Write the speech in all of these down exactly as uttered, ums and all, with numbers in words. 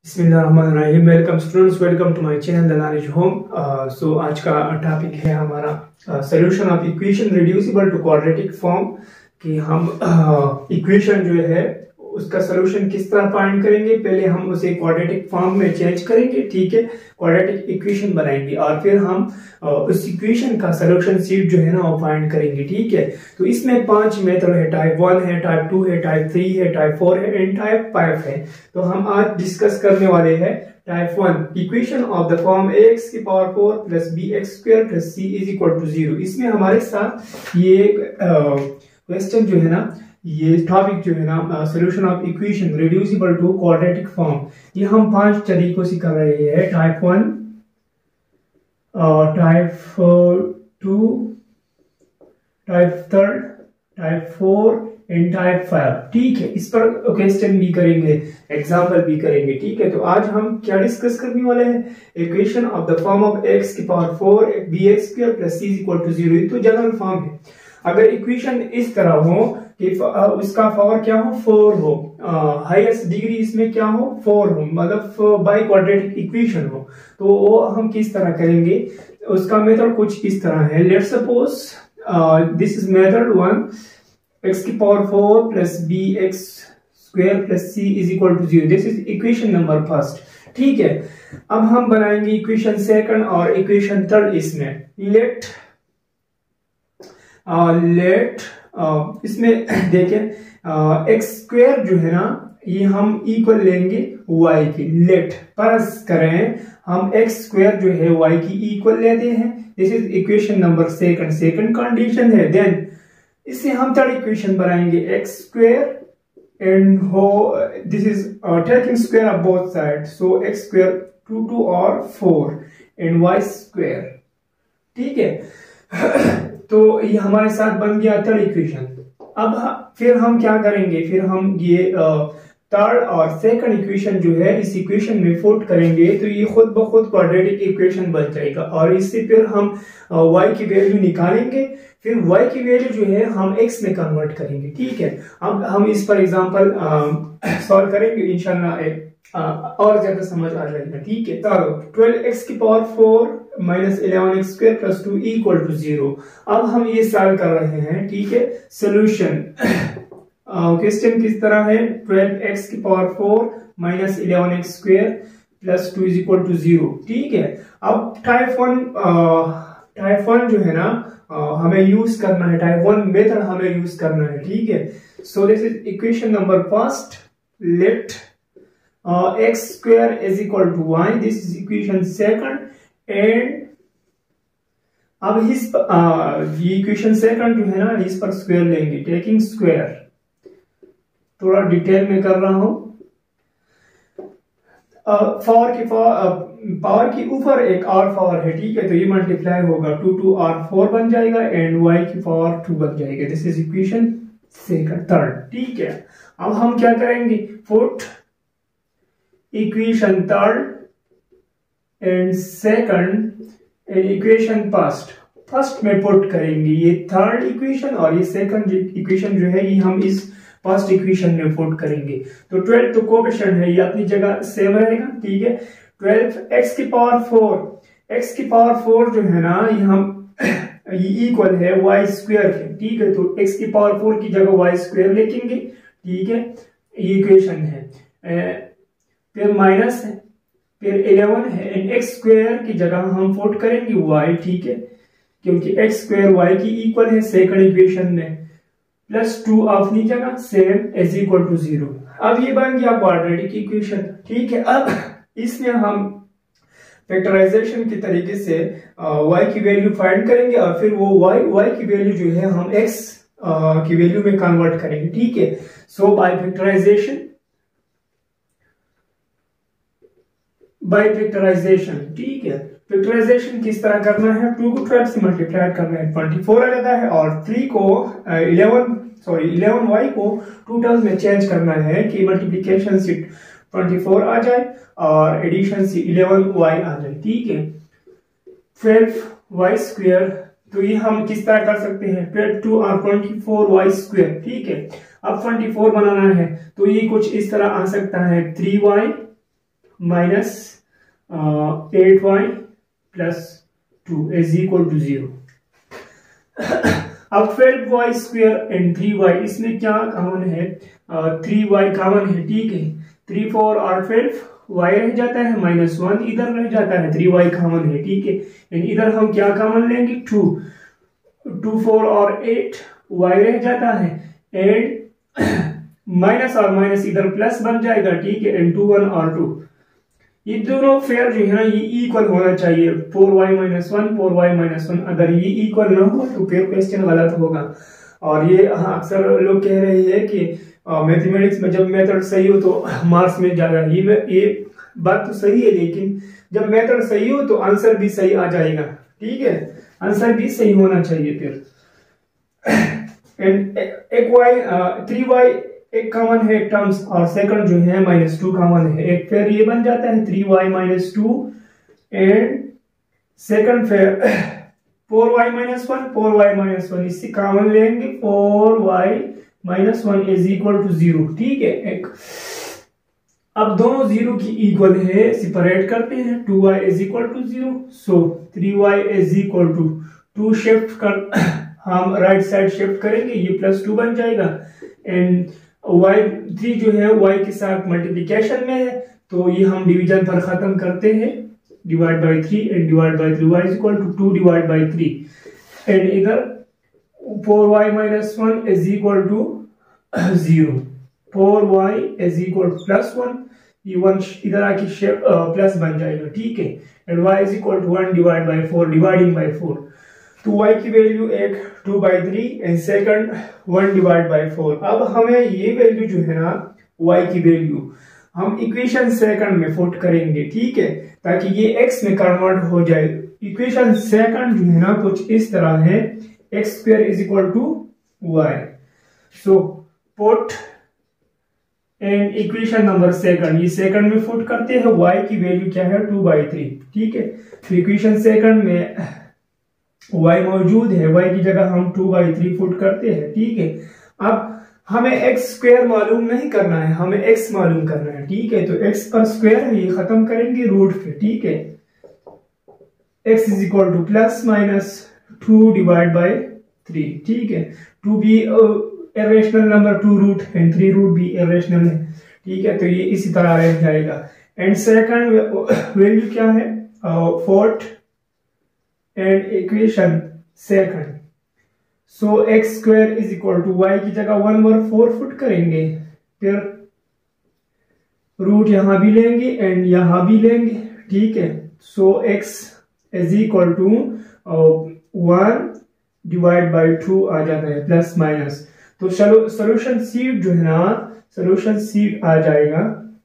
बिस्मिल्लाहिर्रहमानिर्रहीम। Welcome students, welcome to my channel the knowledge home. So आज का topic है हमारा solution of equation reducible to quadratic form कि हम इक्वेशन uh, जो है उसका सॉल्यूशन किस तरह फाइंड करेंगे। पहले हम उसे क्वाड्रेटिक फॉर्म में चेंज करेंगे, ठीक है, क्वाड्रेटिक इक्वेशन बनाएंगे और फिर हम uh, उस इक्वेशन का सॉल्यूशन सीट जो है ना वो फाइंड करेंगे, ठीक है। तो इसमें पांच मेथड है, टाइप वन है, टाइप टू है, टाइप थ्री है, टाइप फोर है एंड टाइप फाइव है। तो हम आज डिस्कस करने वाले हैं type one, equation of the form A X की power four plus B X square plus C is equal to zero. इसमें हमारे साथ ये क्वेश्चन uh, जो है ना, ये टॉपिक जो है ना, solution of equation reducible to quadratic form, ये हम पांच तरीकों से कर रहे हैं। Type one, type two, type third, type four and type five, ठीक है। इस पर क्वेश्चन भी करेंगे, एग्जाम्पल भी करेंगे, ठीक है। तो आज हम क्या डिस्कस करने वाले हैं, equation of the form of X की power four B X square plus C is equal to zero. ये तो जनरल फॉर्म है। अगर इक्वेशन इस तरह हो कि उसका पावर क्या हो, फोर हो, हाईएस्ट डिग्री इसमें क्या हो, फोर हो, मतलब बाई क्वाड्रेटिक इक्वेशन हो, तो वो हम किस तरह करेंगे। उसका मेथड कुछ इस तरह है। Let's suppose this is method one, X की power four plus B X square plus C is equal to zero. This is equation number first, ठीक है। अब हम बनाएंगे इक्वेशन सेकंड और इक्वेशन थर्ड। इसमें लेट लेट uh, इसमें देखें एक्स स्क्वायर जो है ना, ये हम इक्वल लेंगे y की। लेट परस करें हम एक्स स्क्वायर जो है y की इक्वल लेते हैं। This is equation number second, second condition है। देन इससे हम थर्ड इक्वेशन बनाएंगे, एक्स स्क्वायर एंड हो this is taking square of both side, so x square two two और फोर एंड वाई स्क्वायर, ठीक है। तो ये हमारे साथ बन गया थर्ड इक्वेशन। अब फिर हम क्या करेंगे, फिर हम ये थर्ड और सेकंड इक्वेशन जो है इस इक्वेशन में पुट करेंगे, तो ये खुद ब खुद क्वाड्रेटिक इक्वेशन बन जाएगा और इससे फिर हम y की वैल्यू निकालेंगे। फिर y की वैल्यू जो है हम x में कन्वर्ट करेंगे, ठीक है। अब हम इस पर एग्जांपल सॉल्व करेंगे, इंशाल्लाह और ज्यादा समझ आ जाएगा, ठीक है। चलो, ट्वेल्व एक्स की power four minus eleven X square plus two equal to zero. अब हम ये सॉल्व कर रहे हैं, ठीक है। सोल्यूशन क्वेश्चन किस तरह है, ट्वेल्व एक्स की power four minus eleven X square plus two is equal to zero, ठीक है। अब टाइप वन टाइप वन जो है ना, uh, हमें यूज करना है, टाइप वन मेथड हमें यूज करना है, ठीक है। So this is equation number first, let x square is equal to Y, this is equation second and अब इस ये इक्वेशन सेकंड जो है ना, इस पर स्क्वायर लेंगे, टेकिंग स्क्वायर। थोड़ा डिटेल में कर रहा हूं। पावर की पावर की ऊपर एक और पावर है, ठीक है, तो ये मल्टीप्लाई होगा, टू टू और फोर बन जाएगा एंड वाई की पावर टू बन जाएगा। This is equation second third, ठीक है। अब हम क्या करेंगे, put equation third and second and equation first first में पुट करेंगे ये थर्ड इक्वेशन और ये सेकंड इक्वेशन जो है ये हम इस फर्स्ट इक्वेशन में पुट करेंगे। तो ट्वेल्व तो कोएफिशिएंट है, ये अपनी जगह सेम रहेगा, ठीक है। ट्वेल्व एक्स की पावर फोर एक्स की पावर फोर जो है ना, ये हम ये इक्वल है वाई स्क्वायर के, ठीक है। तो एक्स की पावर फोर की जगह वाई स्क्वायर लिखेंगे, ठीक है। ये इक्वेशन है, फिर माइनस है, फिर इलेवन है एंड एक्स स्क्वायर की जगह हम पुट करेंगे y, ठीक है, क्योंकि x स्क्वायर y की इक्वल है सेकंड इक्वेशन में, प्लस टू अपनी जगह same is equal to zero. अब ये बन गया क्वाड्रेटिक इक्वेशन, ठीक है। अब इसमें हम फैक्टराइजेशन के तरीके से y की वैल्यू फाइंड करेंगे और फिर वो y y की वैल्यू जो है हम x की वैल्यू में कन्वर्ट करेंगे, ठीक है। So by factorisation by factorisation, ठीक है। फैक्टराइजेशन किस तरह करना है, टू को ट्वेल्व से मल्टीप्लाई करना है, ट्वेंटी फोर आ जाता है और थ्री को इलेवन सॉरी इलेवन वाई को टू टर्म्स में चेंज करना है कि मल्टीप्लिकेशन से ट्वेंटी फोर आ जाए और एडिशन से इलेवन वाई आ जाए, ठीक है। ट्वेल्व वाई स्क्वायर, तो ये हम किस तरह कर सकते हैं, ट्वेल्व टू और ट्वेंटी फोर वाई स्क्वायर, ठीक है। अब ट्वेंटी फोर बनाना है तो ये कुछ इस तरह आ सकता है, three Y minus eight Y plus two is equal to zero. अब twelve Y square and three Y, इसमें क्या कॉमन है, थ्री वाई कॉमन है, ठीक है। थ्री फोर और ट्वेल्व वाई रह जाता है, माइनस वन इधर रह जाता है, थ्री वाई कॉमन है, ठीक है। एंड इधर हम क्या कॉमन लेंगे, टू, टू फोर और एट वाई रह जाता है, एंड माइनस और माइनस इधर प्लस बन जाएगा, ठीक है। एंड टू वन और टू, ये दोनों फेयर जो है ना ये इक्वल होना चाहिए, four Y minus one, four Y minus one. अगर ये इक्वल ना हो तो फिर क्वेश्चन गलत होगा। और ये हाँ, अक्सर लोग कह रहे हैं कि मैथमेटिक्स में जब मेथड सही हो तो मार्क्स में ज्यादा, ये ये बात तो सही है, लेकिन जब मेथड सही हो तो आंसर भी सही आ जाएगा, ठीक है। आंसर भी सही होना चाहिए फिर। एंड एक वाई थ्री वाई एक कॉमन है टर्म्स, और सेकंड जो है माइनस टू कॉमन है, एक फिर ये बन जाता है three Y minus two, and second फिर four Y minus one, four Y minus one, इससे कॉमन लेंगे, four Y minus one is equal to zero, ठीक है। एक अब दोनों जीरो की इक्वल है, सेपरेट करते हैं, two Y is equal to zero, so three Y is equal to two, shift कर हम राइट साइड शिफ्ट करेंगे, ये प्लस टू बन जाएगा। एंड वाई थ्री जो है वाई के साथ मल्टीप्लिकेशन में है, तो ये हम डिवीजन पर खत्म करते हैं, divide by three and divide by three, Y is equal to two divide by three, and इधर four Y minus one is equal to zero, four Y is equal to plus one, ये one इधर आके shape plus बन जाएगा, ठीक है। And Y is equal to one divide by four, dividing by four, तो y की value एक two by three and second one divide by four. अब हमें ये वैल्यू जो है ना y की वैल्यू हम इक्वेशन सेकंड में पुट करेंगे, ठीक है, ताकि ये x में कन्वर्ट हो जाए। इक्वेशन सेकंड जो है ना कुछ इस तरह है, X square is equal to Y, so put and equation number second, ये सेकंड में पुट करते हैं, y की वैल्यू क्या है, टू बाई थ्री, ठीक है। तो इक्वेशन सेकंड में y मौजूद है, y की जगह हम टू बाई थ्री पुट करते हैं, ठीक है। अब हमें एक्स स्क्वायर मालूम नहीं करना है, हमें x मालूम करना है, ठीक है। तो x का स्क्वायर है, ये खत्म करेंगे रूट पे, ठीक है। x is equal to plus minus two divide by three, ठीक है। टू भी irrational number, two root and three root भी इरेशनल है, ठीक है। तो ये इसी तरह रह जाएगा। एंड सेकंड वैल्यू क्या है, fourth and equation second, so x square is equal to Y की जगह वन बार फोर फुट करेंगे, फिर रूट यहां भी लेंगे एंड यहां भी लेंगे, ठीक है। So X is equal to one divide by two आ जाता है, प्लस माइनस। तो चलो सोल्यूशन सीट जो है ना, सोल्यूशन सीट आ जाएगा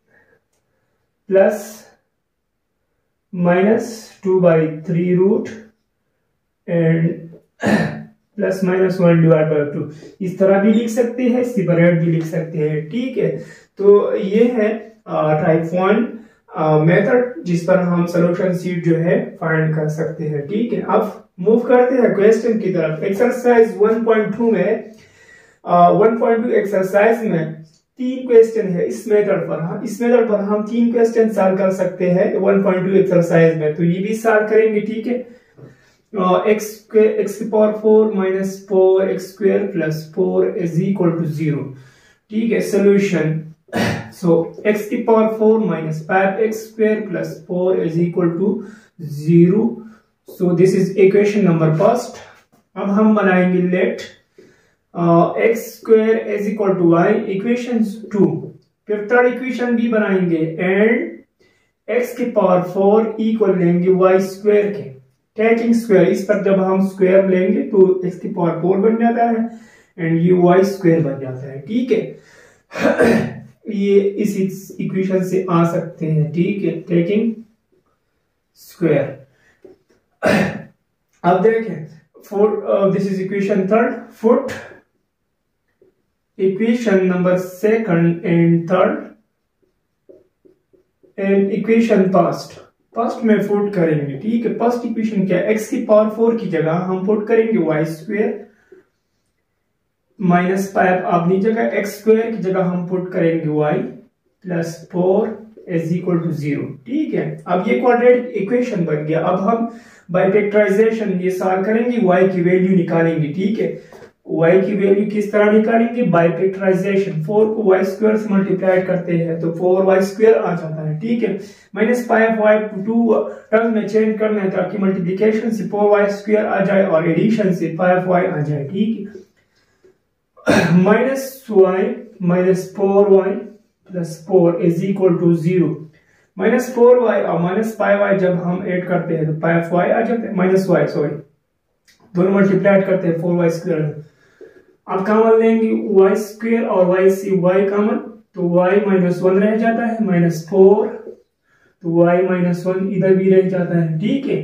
plus minus two by three root and plus minus one divide by two, इस तरह भी लिख सकते हैं, सेपरेट भी लिख सकते हैं, ठीक है। तो ये है टाइप वन मेथड जिस पर हम सॉल्यूशन सीट जो है फाइंड कर सकते हैं, ठीक है। अब मूव करते हैं क्वेश्चन की तरफ। एक्सरसाइज वन पॉइंट टू में वन पॉइंट टू एक्सरसाइज में तीन क्वेश्चन है इस मेथड पर, हाँ इस मेथड पर हम तीन क्वेश्चन सॉल्व कर सकते हैं वन पॉइंट टू एक्सरसाइज में, तो ये भी सॉल्व करेंगे, ठीक है। एक्स एक्स की power four minus four X square plus four is equal to zero, ठीक है। सोल्यूशन, सो एक्स की power four minus five X square plus four is equal to zero, so this is equation number first. अब हम बनाएंगे let x square is equal to Y, equation two. फिर third equation भी बनाएंगे and x की power four equal लेंगे Y square के, taking square, इस पर जब हम स्क्वायर लेंगे तो x की पावर फोर बन जाता है एंड ये y स्क्वायर बन जाता है, ठीक है। ये इस इक्वेशन से आ सकते हैं, ठीक है, टेकिंग स्क्वायर। अब देखें four, this is equation third, fourth equation number second and third and equation first, first में पुट करेंगे, ठीक है। फर्स्ट इक्वेशन क्या है, एक्स की पावर फोर की जगह हम पुट करेंगे वाई स्क्वायर माइनस फाइव, अपनी जगह एक्स स्क्वायर की जगह हम पुट करेंगे Y plus four is equal to zero. ठीक है, अब ये क्वाड्रेटिक इक्वेशन बन गया। अब हम बाय फैक्टराइजेशन ये सॉल्व करेंगे, y की वैल्यू निकालेंगे। ठीक है, y की वैल्यू किस तरह निकालेंगे? By factorisation. फोर को y स्क्वायर से मल्टीप्लाई करते हैं तो फोर वाई स्क्वायर आ जाता है। ठीक है, minus five Y two term में चेंज करना है ताकि मल्टीप्लिकेशन से फोर वाई स्क्वायर आ जाए और एडिशन से फाइव वाई आ जाए। ठीक है, minus y minus four y plus four is equal to zero. Minus four y और माइनस फाइव वाई जब हम ऐड करते हैं तो फाइव वाई आ जाते हैं, माइनस वाई सॉरी दोनों मल्टीप्लाई करते हैं फोर वाई स्क्वायर। अब कॉमन लेंगे वाई स्क्वायर और वाई से वाई कॉमन, तो वाई माइनस वन रह जाता है, माइनस फोर तो वाई माइनस वन इधर भी रह जाता है। ठीक है,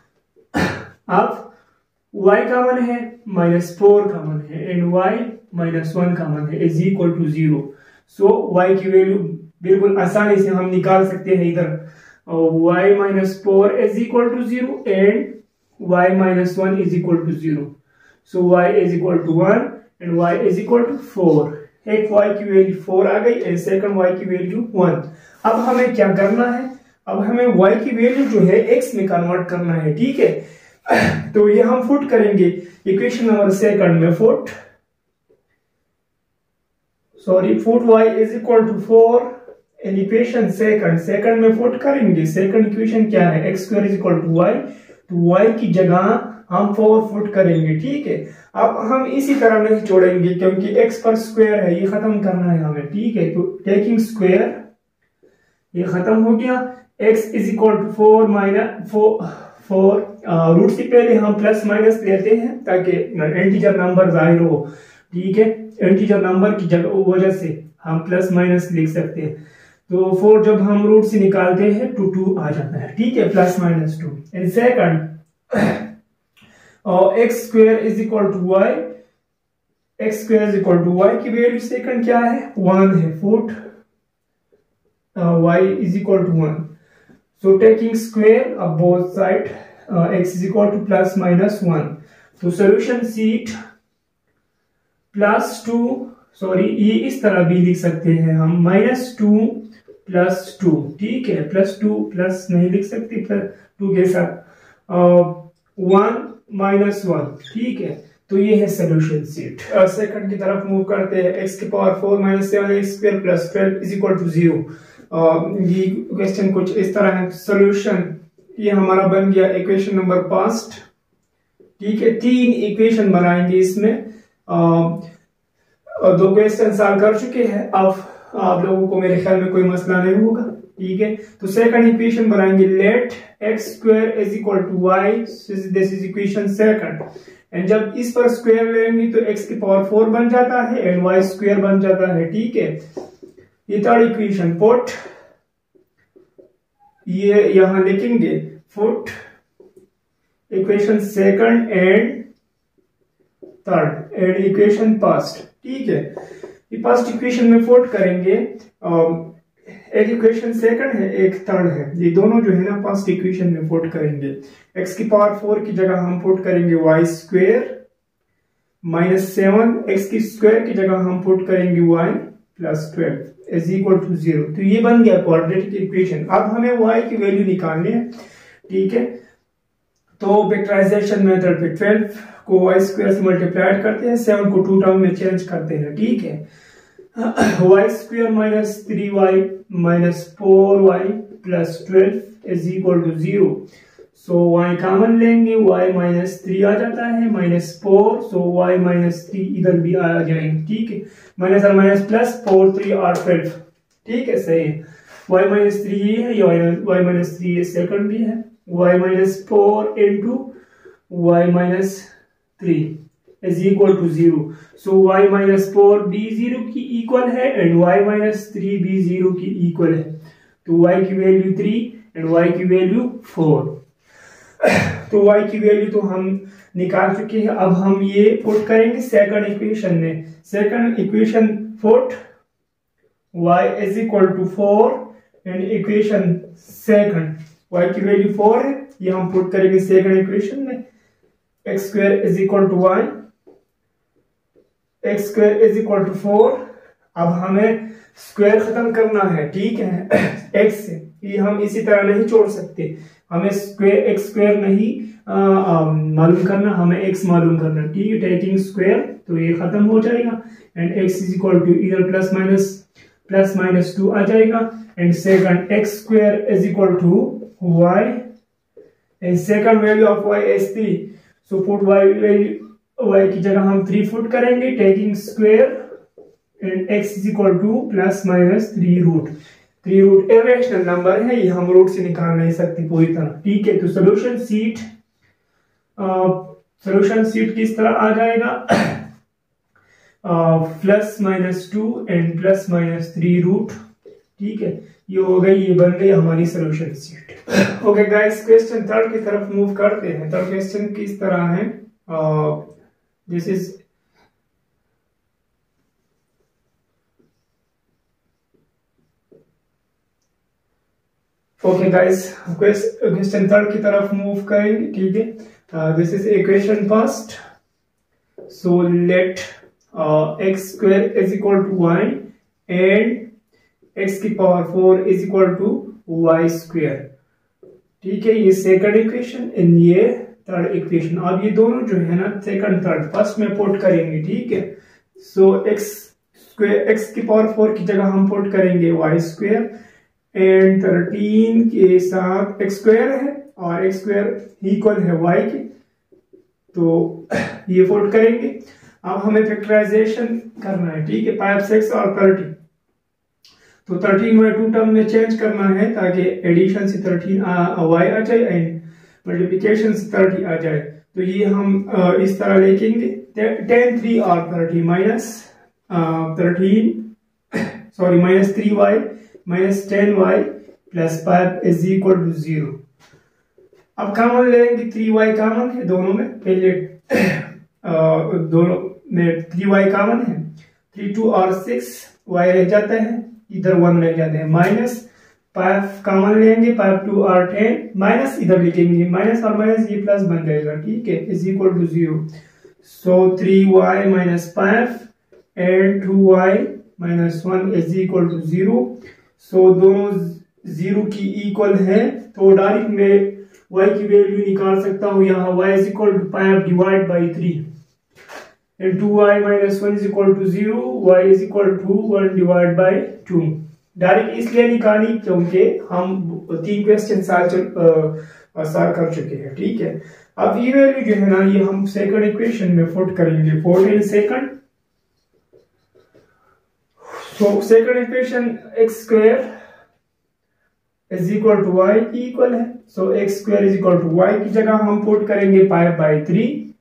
अब वाई कॉमन है, माइनस फोर कॉमन है and y minus one common है is equal to zero. So y की वैल्यू बिल्कुल आसानी से हम निकाल सकते हैं इधर, y minus four is equal to zero and y minus one is equal to zero. So y is equal to one and y is equal to four. एक y की वैल्यू फोर आ गई एंड सेकंड y की value one. अब हमें क्या करना है? अब हमें y की वैल्यू जो है x में कन्वर्ट करना है। ठीक है, तो ये हम फुट करेंगे इक्वेशन नंबर सेकंड में, put sorry put y is equal to four in equation second. Second में फुट करेंगे, सेकंड इक्वेशन क्या है? x square is equal to y, तो y की जगह हम फोर फुट करेंगे। ठीक है, अब हम इसी तरह नहीं छोड़ेंगे क्योंकि x पर स्क्वायर है, ये खत्म करना है हमें। ठीक है, तो टेकिंग स्क्वायर ये खत्म हो गया। x is equal to four minus four four root से पहले हम प्लस माइनस लेते हैं ताकि इंटीजर नंबर जाहिर हो। ठीक है, इंटीजर नंबर की जगह वजह से हम प्लस माइनस लिख सकते हैं, तो फोर जब हम रूट से निकालते हैं टू टू आ जाता है। ठीक है, plus minus two in second और x square is equal to y, x square is equal to Y की वैल्यू सेकंड क्या है? वन है, put y is equal to one. So taking square of both side x is equal to plus minus one, तो solution set plus two sorry ये इस तरह भी लिख सकते हैं हम, माइनस टू प्लस टू। ठीक है, प्लस टू प्लस नहीं लिख सकते प्लस टू के साथ वन माइनस वन। ठीक है, तो ये है सोल्यूशन सीट। सेकंड की तरफ मूव करते हैं, x की power four minus seven x square plus twelve is equal to zero. ये क्वेश्चन कुछ इस तरह है। सोल्यूशन ये हमारा बन गया इक्वेशन नंबर पास्ट। ठीक है, तीन इक्वेशन बनाएंगे इसमें, uh, दो क्वेश्चन सॉल्व कर चुके हैं। अब आप लोगों को मेरे ख्याल में कोई मसला नहीं होगा। ठीक है, तो सेकंड इक्वेशन बनाएंगे, let x square is equal to Y, this is equation second. And जब इस पर स्क्वायर लेंगे तो x की पावर फोर बन जाता है एंड y स्क्वायर बन जाता है। ठीक है, ये थर्ड इक्वेशन पुट ये यहां लिखेंगे, put equation second and third and equation first. ठीक है, ये फर्स्ट इक्वेशन में फुट करेंगे, एक इक्वेशन सेकंड है एक थर्ड है, ये दोनों जो है ना फर्स्ट इक्वेशन में पुट करेंगे। x की पावर फोर की जगह हम पुट करेंगे y square minus seven, x की स्क्वायर की जगह हम पुट करेंगे y plus twelve is equal to zero. तो ये बन गया क्वाड्रेटिक इक्वेशन। अब हमें y की वैल्यू निकालनी है। ठीक है, तो फैक्टराइजेशन मेथड पे ट्वेल्व को y स्क्वायर से मल्टीप्लाई करते हैं, सेवन को टू टर्म में चेंज करते हैं। ठीक है, y square minus three Y minus four y plus twelve is equal to zero. So y common लेंगे, y माइनस थ्री आ जाता है, minus four, so y minus three इधर भी आ जाएंगे। ठीक है, माइनस और माइनस प्लस, फोर थ्री और ट्वेल्व। ठीक है, सही है। y माइनस थ्री ये है, y माइनस थ्री ये सेकंड भी है, y minus four into y minus three is equal to zero. So y minus four भी जीरो की इक्वल है एंड y माइनस थ्री भी जीरो की इक्वल है, तो y की वैल्यू थ्री एंड y की वैल्यू फोर। तो y की वैल्यू तो हम निकाल चुके हैं। अब हम ये पुट करेंगे सेकंड इक्वेशन में। Second equation put y is equal to four and equation second y की वैल्यू फोर है, ये हम पुट करेंगे सेकंड इक्वेशन में। X square is equal to y, x square is equal to four. अब हमें square खत्म करना है, ठीक है, एक्स से। ये हम इसी तरह नहीं छोड़ सकते, हमें स्क्वायर एक्स स्क्वायर नहीं मालूम करना, हमें एक्स मालूम करना, ठीक है। टेकिंग स्क्वायर तो ये खत्म हो जाएगा and x is equal to इधर plus minus plus minus two आ जाएगा and second x square is equal to y and second value of y is three. So put y value y की जगह हम थ्री पुट करेंगे, taking square and x is equal to plus minus three root. Three root irrational number है, ये हम root से निकाल नहीं सकते पूरी तरह, ठीक है। तो सोल्यूशन सीट सोल्यूशन सीट किस तरह आ जाएगा, plus minus two and plus minus three root, ठीक है। ये हो गई, ये बन गई हमारी solution set. Okay guys, question third की तरफ मूव करते हैं। थर्ड क्वेश्चन किस तरह है, this is okay guys, question third की तरफ मूव करेंगे, ठीक है। This is equation first. So let x square is equal to y and x की power four is equal to y square, ठीक है। ये सेकंड इक्वेशन एंड ये थर्ड इक्वेशन। अब ये दोनों जो है ना, सेकंड थर्ड फर्स्ट में पुट करेंगे, ठीक है। सो एक्स स्क्वायर एक्स की पावर फोर की जगह हम पुट करेंगे वाई स्क्वायर एंड थर्टीन के साथ एक्स स्क्वायर है और एक्स स्क्वायर इक्वल है वाई के, तो ये पुट करेंगे। अब हमें फैक्टराइजेशन करना है, ठीक है, फाइव सिक्स और थर्टी। तो थर्टीन वाई टू टर्म में चेंज करना है ताकि एडिशन से थर्टीन वाई आ जाए एंड मल्टीप्लिकेशन से थर्टी आ जाए। तो ये हम आ, इस तरह लिखेंगे, टेन थ्री और thirty minus thirteen sorry minus three Y minus ten y plus five is equal to zero. अब कॉमन लेंगे, थ्री वाई कॉमन है दोनों में, पहले आ, दोनों में थ्री वाई कॉमन है, थ्री टू और सिक्स वाई रह जाता है, इधर वन रह जाते हैं, माइनस फाइव कॉमन लेंगे, फाइव टू और टेन, माइनस इधर लिखेंगे, माइनस और माइनस ये प्लस बन जाएगा, ठीक है, is equal to zero. So three Y minus five and two y minus one is equal to zero. So दोनों जीरो की इक्वल है, तो डायरेक्ट में y की वैल्यू निकाल सकता हूँ यहाँ, y is equal to five divide by three and two y minus one is equal to zero, y is equal to one divide by two. Direct इसलिए निकाली क्योंकि हम तीन क्वेश्चन सॉल्व कर चुके हैं, ठीक है। अब ये वैल्यू जो है ना, ये हम सेकंड इक्वेशन में पुट करेंगे, fourteen second. So second equation x square is equal to Y की इक्वल है। So x square is equal to Y की जगह हम पुट करेंगे फाइव बाई थ्री,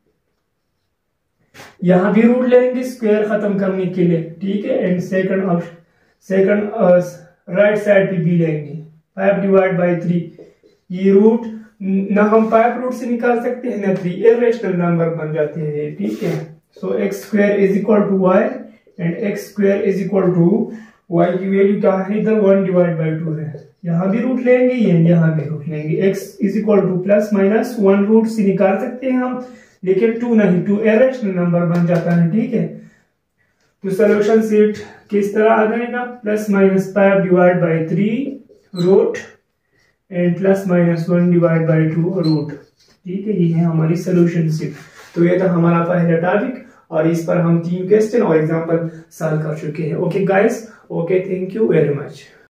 यहां भी रूट लेंगे स्क्वायर खत्म करने के लिए, ठीक है। And second option second right side पे भी लेंगे, फाइव डिवाइड बाई थ्री। ये रूट ना हम फाइव रूट से निकाल सकते हैं ना थ्री, इरेशनल नंबर बन जाते हैं, ठीक है। So x square is equal to y and x square is equal to Y की वैल्यू क्या है, इधर वन डिवाइड बाई टू है, यहाँ भी रूट लेंगे यहाँ भी रूट लेंगे। x is equal to plus minus one root से निकाल सकते हैं हम, लेकिन टू नहीं, टू इरेशनल नंबर बन जाता है, ठीक है। तो सोल्यूशन सीट किस तरह आ जाएगा, plus minus five divide by three root and plus minus one divide by two root, ठीक है। ये है हमारी सोल्यूशन सीट। तो ये था हमारा पहला टॉपिक और इस पर हम तीन क्वेश्चन और एग्जाम्पल सॉल्व कर चुके हैं। Okay guys, okay, thank you very much.